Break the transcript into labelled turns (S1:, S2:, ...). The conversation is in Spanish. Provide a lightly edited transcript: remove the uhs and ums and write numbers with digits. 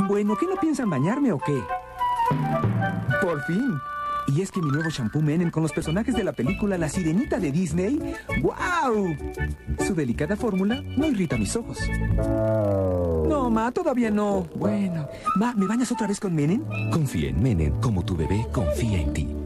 S1: Bueno, ¿qué no piensan bañarme o qué? Por fin. Y es que mi nuevo shampoo Menem con los personajes de la película La Sirenita de Disney. ¡Guau! Su delicada fórmula no irrita mis ojos. No, Ma, todavía no. Bueno. Ma, ¿me bañas otra vez con Menem?
S2: Confía en Menem, como tu bebé confía en ti.